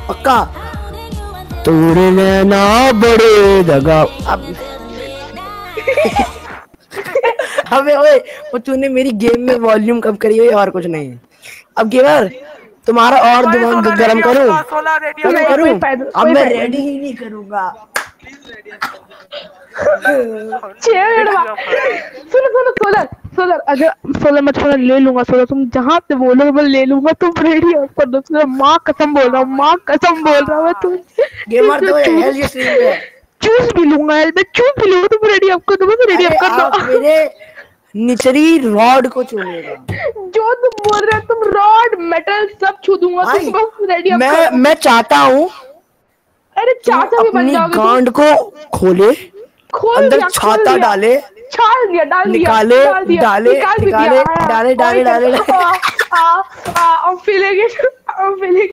पक्का। तोड़ने ना बड़े दगा अब। अबे ओए, वो तूने मेरी गेम में वॉल्यूम कम करी हुई और कुछ नहीं। अब गेमर तुम्हारा और भाई दिमाग 16 गरम रेडी करूं? आपका, 16 रेडी करूं आपका। करूं? अब कोई मैं फायदा रेडी नहीं। ही नहीं करूंगा। प्लीज रेडी आपका। 6 मिनट बाद सुनो सुनो सोलर सोलर, अगर सोलर मत छोड़ो, ले लूंगा सोलर, तुम जहाँ से बोलोगे मैं ले लूंगा, तुम रेडी हो कर दो सोलर, माँ कसम बोल रहा हूँ, माँ कसम बोल रहा हूँ मैं, तुम गेमर तो हेल चूस ये स्ट्रीम पे है। चूस भी लूंगा यार, मैं चूस भी लूंगा, तुम रेडी अप कर दो, बस रेडी अरे अप कर आप दो। मेरे निचली रॉड को चूमेगा जो तुम बोल रहे हो, तुम रॉड मेटल सब छू दूंगा, तुम भाई। बस रेडी अप कर दो। मैं चाहता हूँ अरे तुम चाचा भी बन अपनी जाओगे तुम। गांड को खोले, खोल अंदर दिया, खोल छाता दिया, डाले, छाल दिया, डाल दिया, निकाले डाल दिया, डाले निकाल भी निकाले दिया। डाले डाले डाले, डाले। I'm feeling it. I'm feeling